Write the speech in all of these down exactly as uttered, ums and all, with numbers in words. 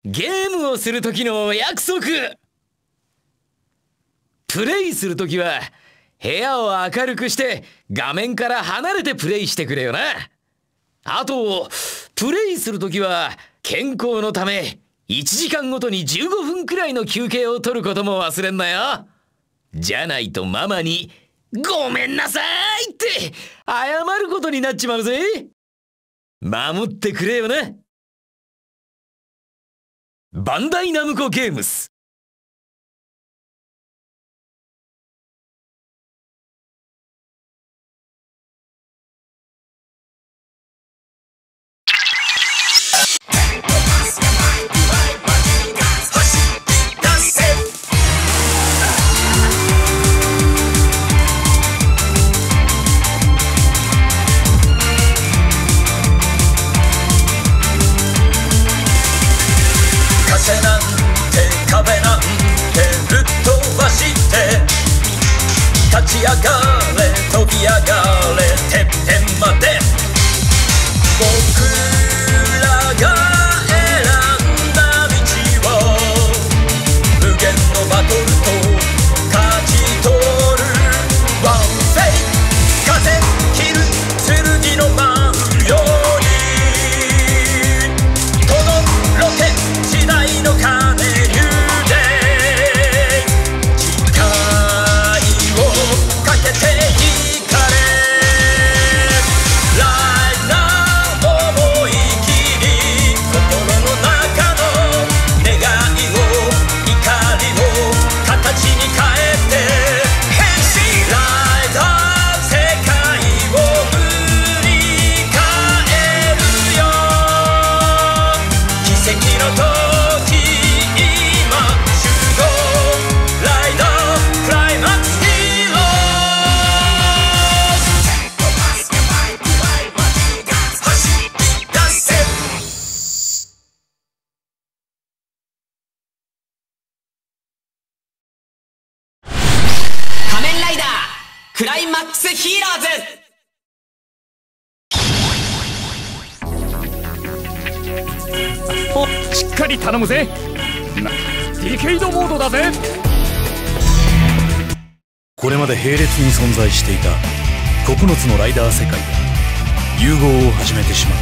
ゲームをする時のお約束。プレイする時は部屋を明るくして画面から離れてプレイしてくれよな。あとプレイする時は健康のためいちじかんごとにじゅうごふんくらいの休憩を取ることも忘れんなよ。じゃないとママにごめんなさいって謝ることになっちまうぜ。守ってくれよな。バンダイナムコゲームス。 風なんて壁なんてぶっ飛ばして立ち上がれ飛び上がれてっぺんまで僕らが選んだ道を無限のバトルと勝ち取るワンフェイ風切る剣の舞うように届け時代の鐘流で誓いをかけていかれ Right now 思い切り心の中の願いを怒りを形に変えて変身 Right up 世界を塗り替えるよ奇跡の時クライマックスヒーラーズ。お、しっかり頼むぜ。な、ディケイドモードだぜ。 これまで並列に存在していたここのつのライダー世界が融合を始めてしまった。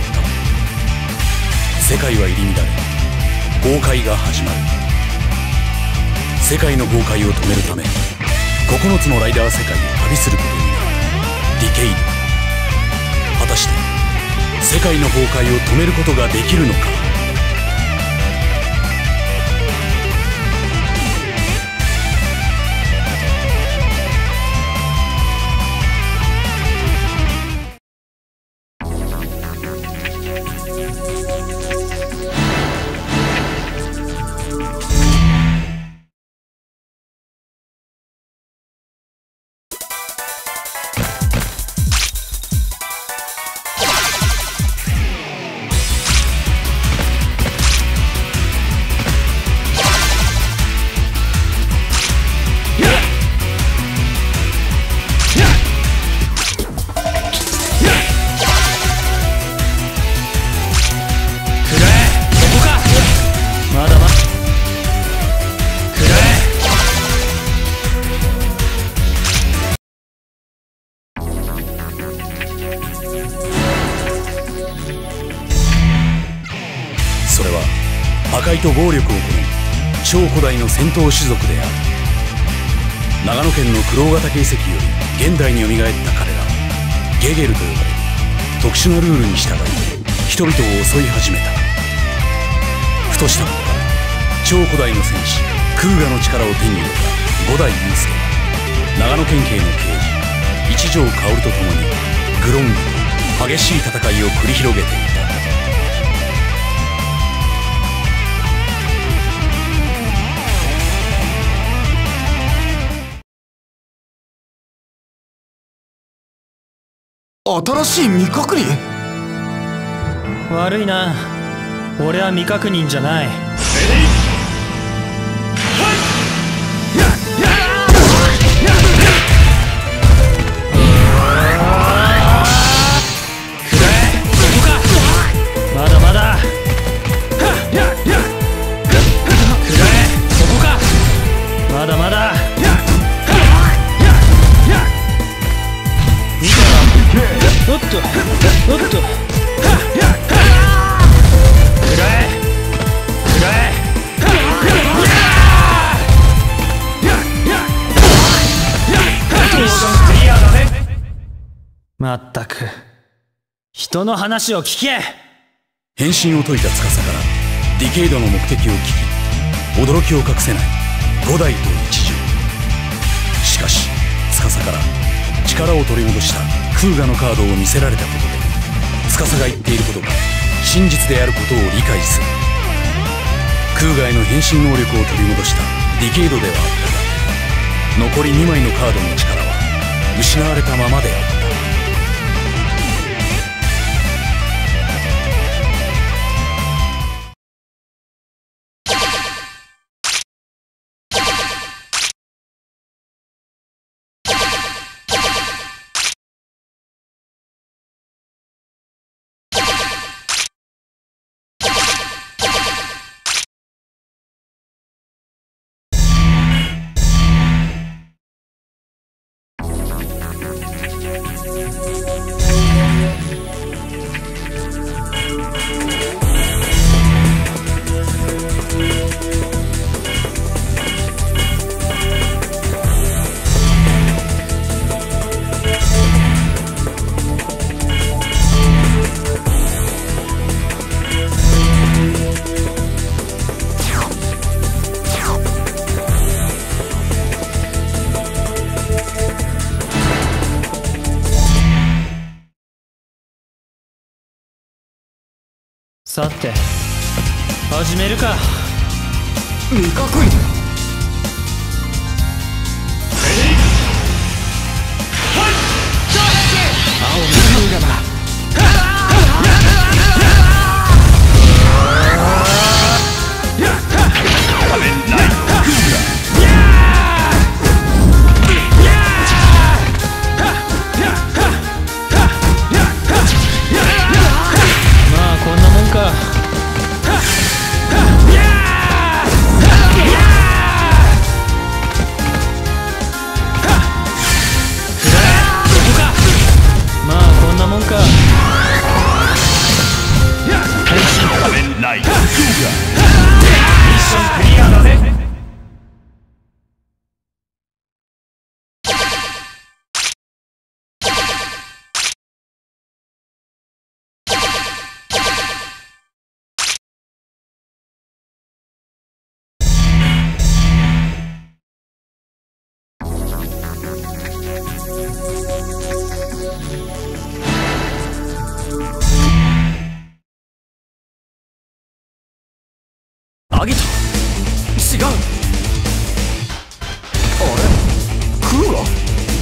世界は入り乱れ崩壊が始まる。世界の崩壊を止めるためここのつのライダー世界を旅することになるディケイド。果たして世界の崩壊を止めることができるのか。それは破壊と暴力を行う超古代の戦闘種族である。長野県の九郎ヶ岳遺跡より現代によみがえった彼らはゲゲルと呼ばれる特殊なルールに従い人々を襲い始めた。ふとしたことから超古代の戦士クーガの力を手に入れた五代雄介は長野県警の刑事一条薫と共にグロングと激しい戦いを繰り広げていた。 新しい未確認？ 悪いな、俺は未確認じゃない。まだまだ。 とおっとくらえくらえまったく人の話を聞け。 変身を解いた司からディケイドの目的を聞き驚きを隠せない五代と一条。しかし司から力を取り戻したクーガのカードを見せられたことで司が言っていることが真実であることを理解する。クーガへの変身能力を取り戻したディケイドではあったが残りにまいのカードの力は失われたままであった。 さて始めるか。 未確認。青のクーガだ。 まあこんなもんか。まあこんなもんか。変身仮面ライダークーガ。ミッションクリアだぜ。 アギト違う。あれクーガ。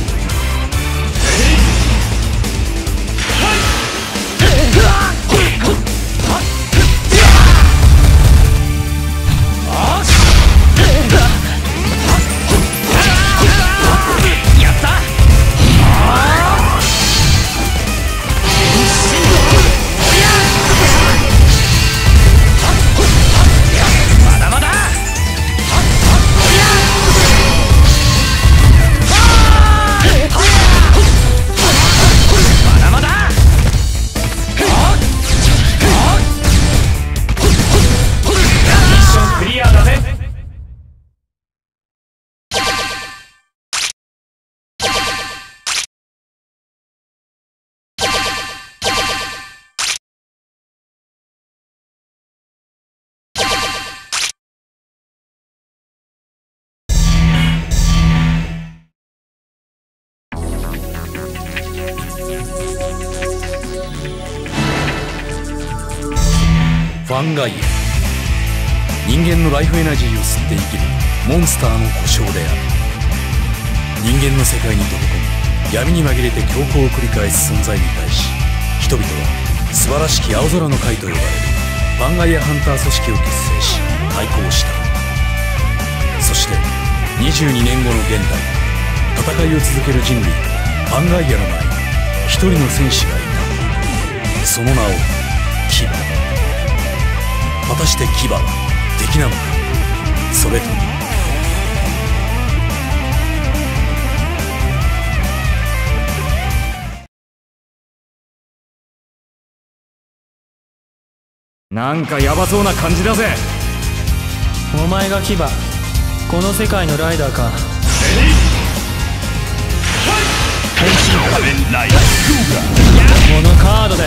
ファンガイア、人間のライフエナジーを吸って生きるモンスターの呼称である。人間の世界に溶け込み闇に紛れて強行を繰り返す存在に対し、人々は素晴らしき青空の会と呼ばれるファンガイアハンター組織を結成し対抗した。そしてにじゅうにねんごの現代、戦いを続ける人類とファンガイアの前に一人の戦士がいた。その名をキバ。果たしてキバは敵なのか、それともなんかヤバそうな感じだぜ。 お前が牙、この世界のライダーか。 変身仮面ライダーこのカードで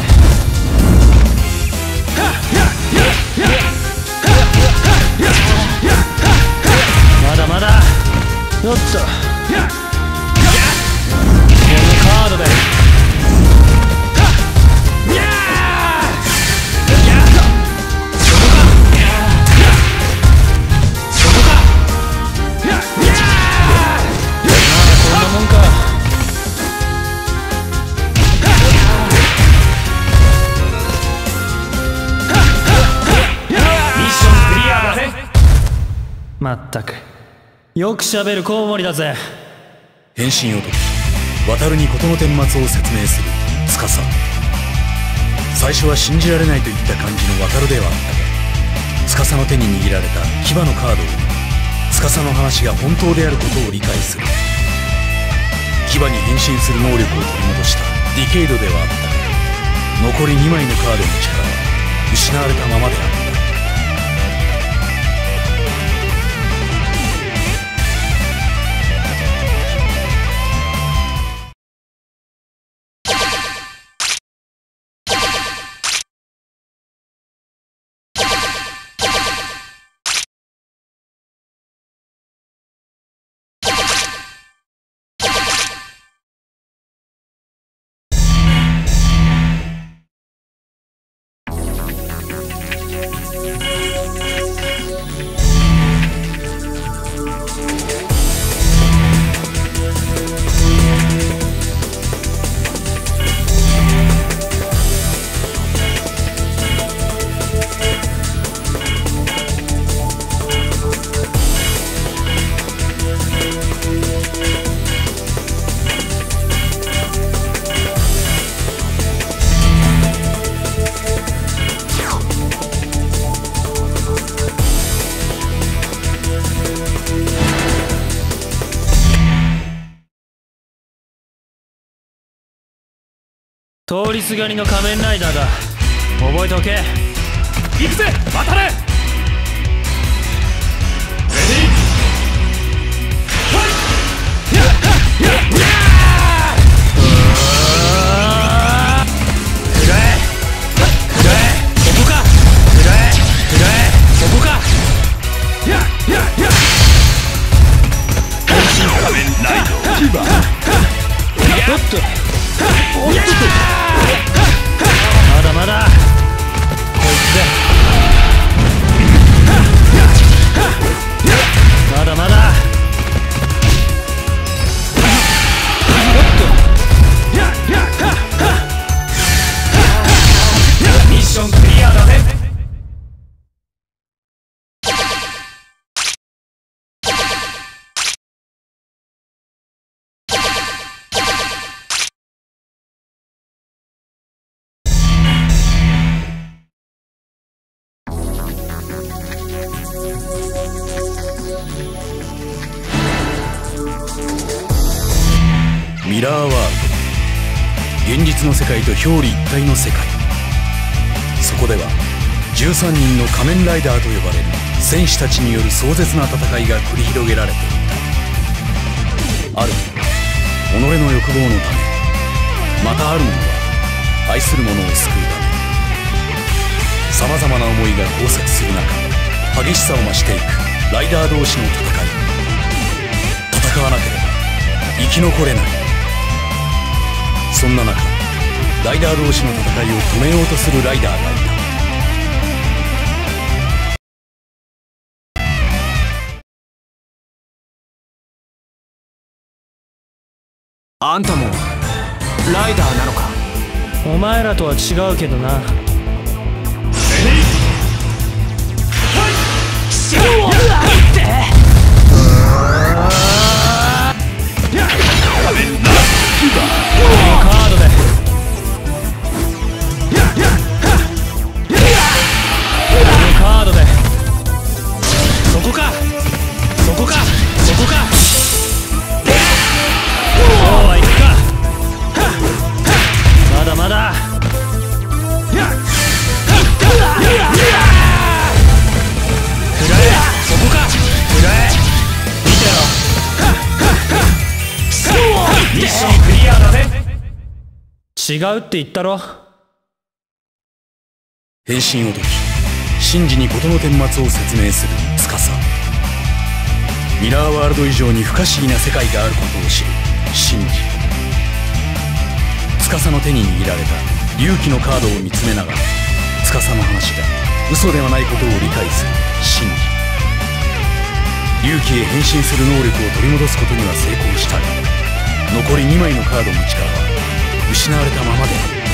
まだまだ。よっとこのカードでこんなもんか。まったくよくしゃべるコウモリだぜ。 変身男渡に事の顛末を説明する司。最初は信じられないといった感じの渡ではあったが、司の手に握られた牙のカードを司の話が本当であることを理解する。牙に変身する能力を取り戻したディケイドではあったが、残りにまいのカードの力は失われたままであった。 通りすがりの仮面ライダーだ。覚えておけ。 行くぜ渡れ。 まだまだこいつでまだまだ。 ミッションクリアだぜ。 ミラーワールド、現実の世界と表裏一体の世界。そこではじゅうさんにんの仮面ライダーと呼ばれる戦士たちによる壮絶な戦いが繰り広げられていた。ある己の欲望のため、またある者は愛する者を救うため、さまざまな思いが交錯する中、激しさを増していくライダー同士の戦い。戦わなければ生き残れない。そんな中、ライダー同士の戦いを止めようとするライダーがいた。あんたもライダーなのか。 お前らとは違うけどな。カードでカードでそこかそこかそこか。そうはいくか。まだまだ。 違うって言ったろ。 変身を解きシンジに事の顛末を説明する司。ミラーワールド以上に不可思議な世界があることを知るシンジ。司の手に握られた勇気のカードを見つめながら司の話が嘘ではないことを理解するシンジ。勇気へ変身する能力を取り戻すことには成功したが、残りにまいのカードの力は失われたままである。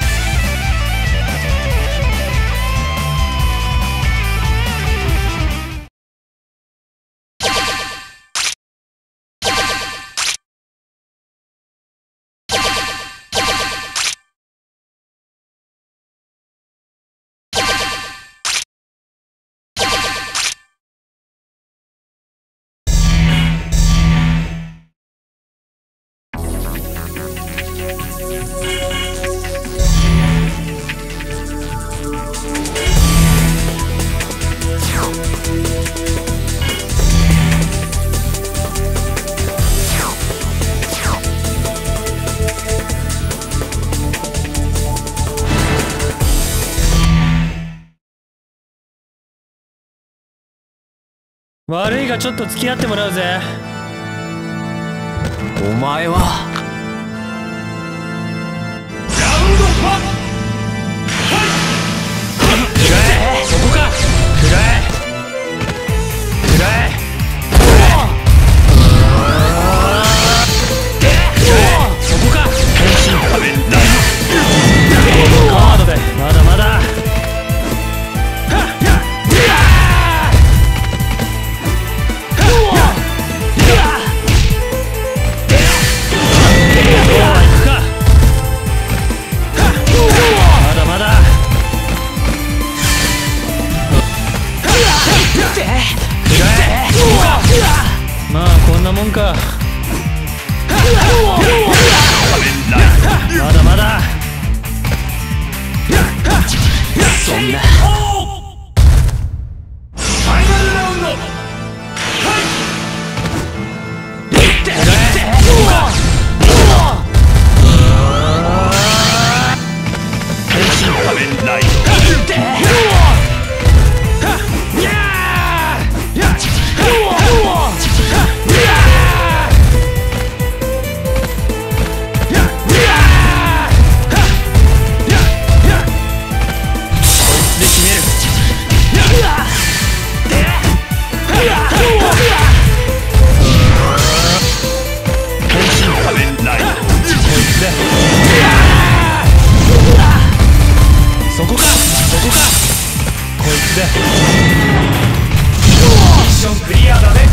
悪いがちょっと付き合ってもらうぜ。お前はそこか。くらえくらえそこか。カードでまだまだ。まあこんなもんか。まだまだ。そんなファイナルラウンド。仮面ライド。そこかそこかこいつでミッションクリアだね。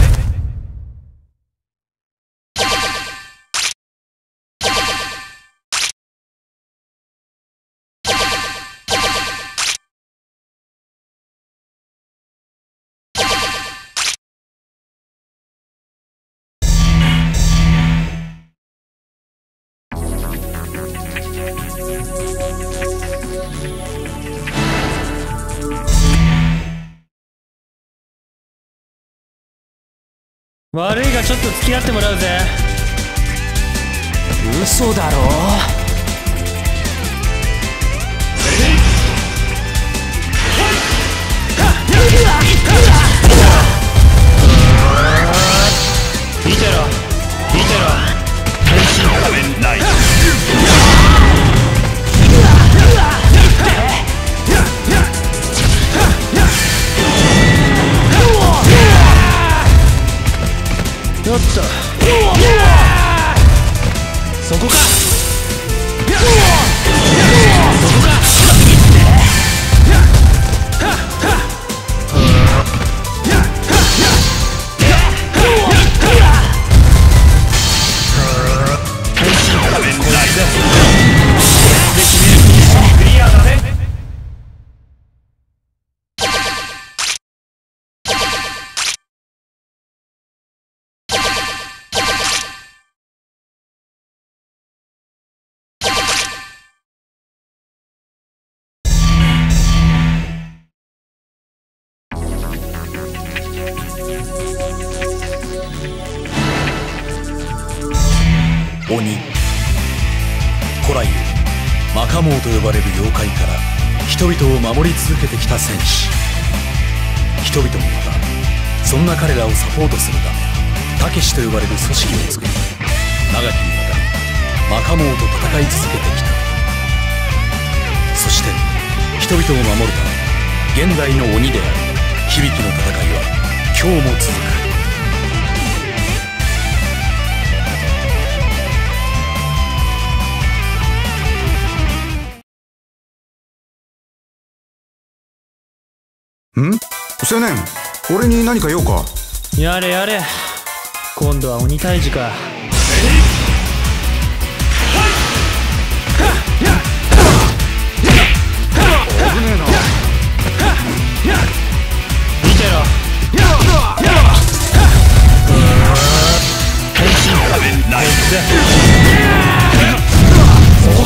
悪いがちょっと付き合ってもらうぜ。嘘だろ。見てろ見てろ。変身仮面ライド。よっとそこかそこか。クリアだね。 鬼古来魔カモウと呼ばれる妖怪から人々を守り続けてきた戦士。人々もまたそんな彼らをサポートするためたけしと呼ばれる組織を作り、長きにわたり魔カモウと戦い続けてきた。そして人々を守るため現代の鬼である響の戦いは今日も続く。 ん？青年、俺に何か用か？ やれやれ、今度は鬼退治か。 危ねえな。 見てろ。変身仮面ライダそこか。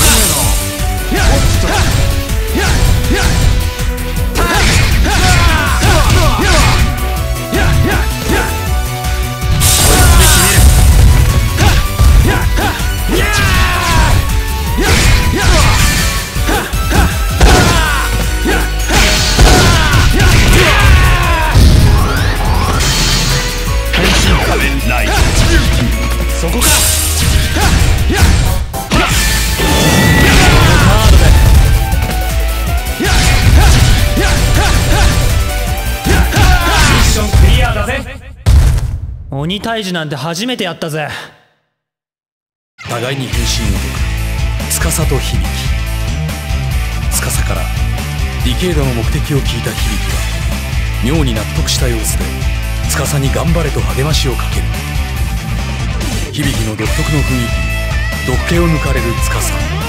そこか。ミッションクリアだぜ。鬼退治なんて初めてやったぜ。 互いに変身を解く司と響。司からディケイドの目的を聞いた響は妙に納得した様子で司に頑張れと励ましをかける。響の独特の雰囲気に毒気を抜かれる司。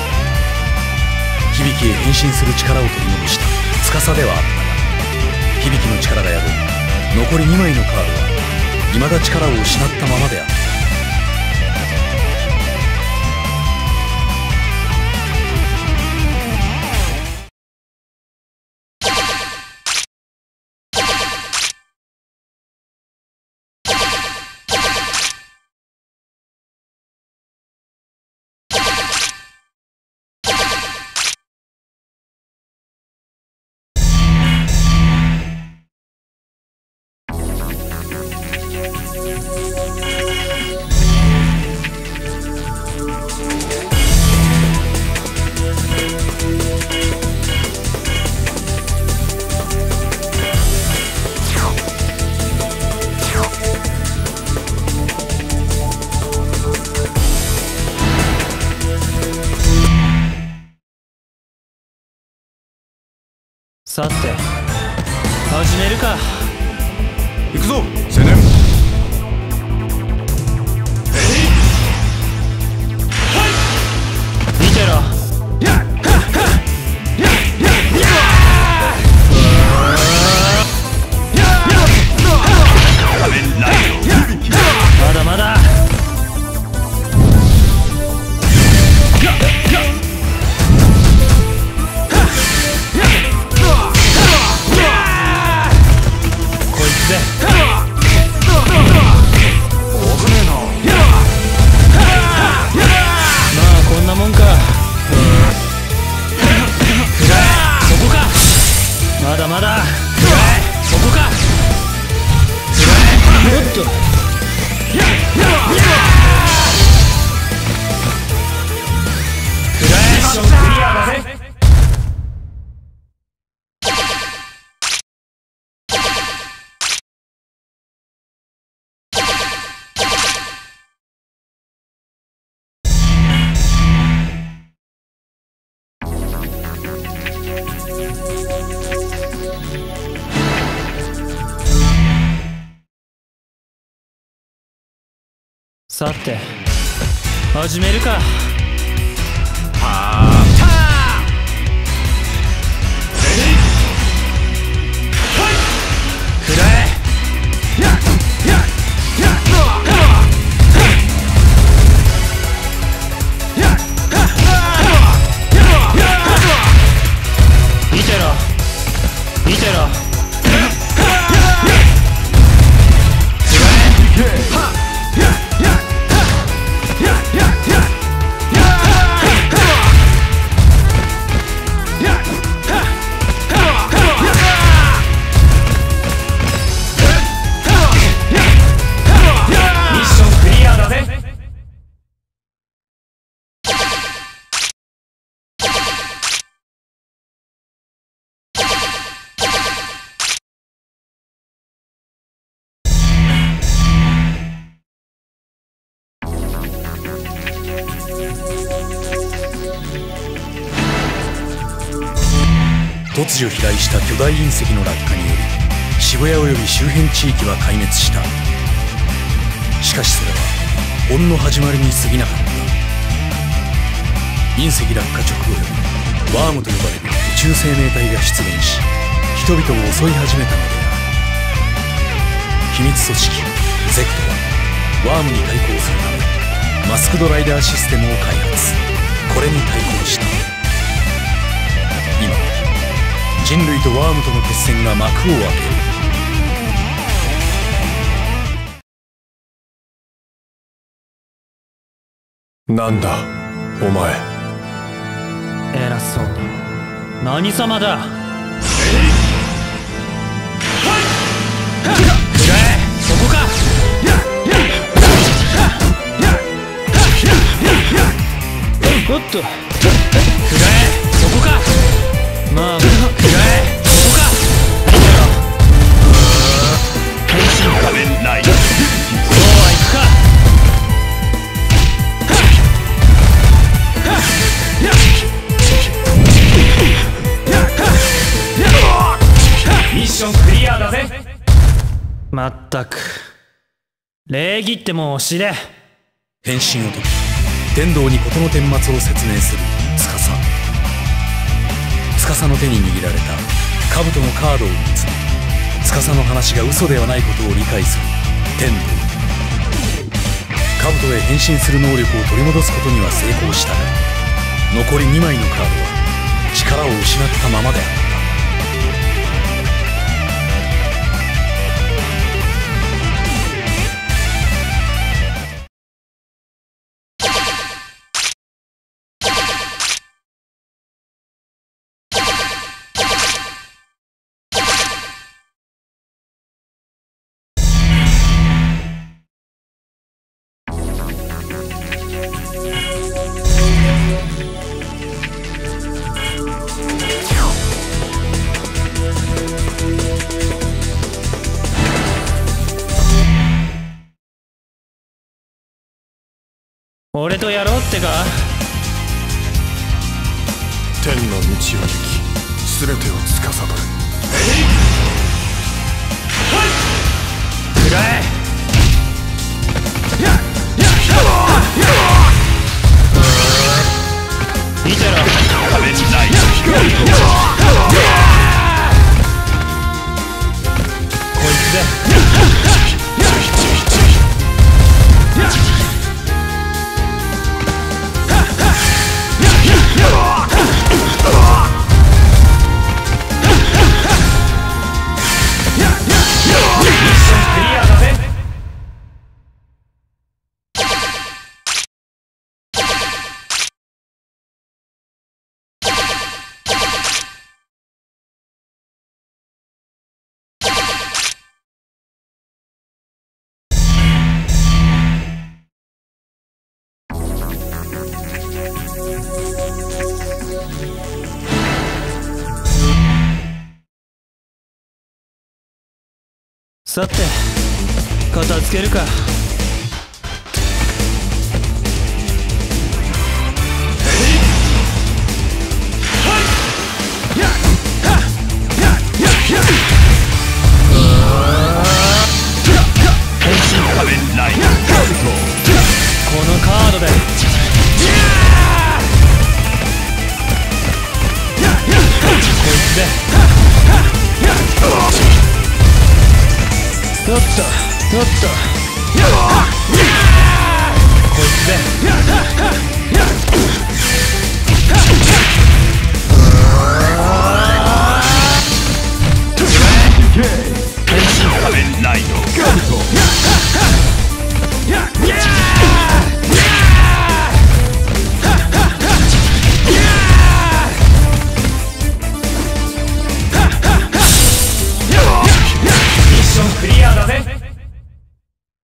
響へ変身する力を取り戻した司ではあったが、響の力が宿り残りにまいのカードは未だ力を失ったままであった。 さて始めるか。 行くぞ青年。 見てろ。まだまだ。まだまだ。そこか。おっと。ミッションクリアだぜ。さて始めるか。はーくらえ。見てろ見てろ。くらえ。 突如飛来した巨大隕石の落下により渋谷及び周辺地域は壊滅した。しかしそれはほんの始まりに過ぎなかった。隕石落下直後よりワームと呼ばれる宇宙生命体が出現し、人々を襲い始めたのである。秘密組織ゼクトはワームに対抗するためマスクドライダーシステムを開発。これに対抗した。今人類とワームとの決戦が幕を開ける。 なんだお前。 偉そうに。何様だ。そこか。おっと、くらえ、そこか。まあ、くらえ、そこか。 変身仮面ライダー。 そうはいくか。 ミッションクリアだぜ。 まったく礼儀ってもう知れ。 変身を解き天道に事の顛末を説明する司。司の手に握られた兜のカードを見つめ、司の話が嘘ではないことを理解する天道。兜へ変身する能力を取り戻すことには成功したが、残りにまいのカードは力を失ったままであった。 俺とやろうってか。 天の道を行き全てを司る。 くらえ。見てろ仮面ライダー。 こいつで。さて片付けるか。 変身仮面ライダー。 このカードで。こいつで。とっととっとこいつで。 変身仮面ライダー。ミッションクリアだぜ。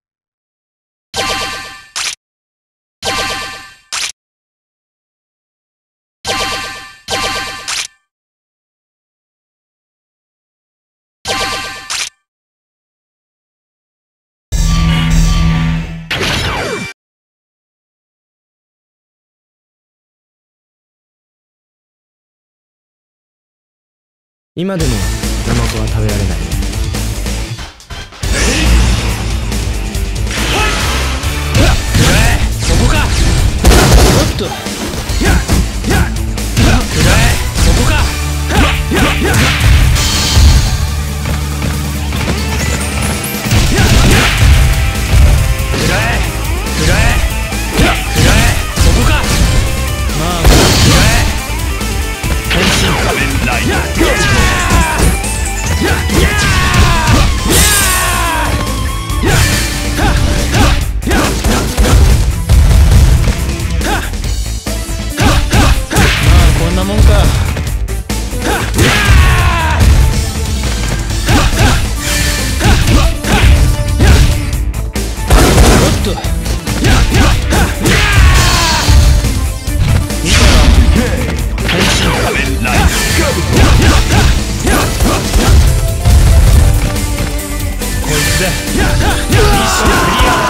今でもナマコは食べられない。そこか。おっと。そこか。こいつだ。ミッションクリアだ。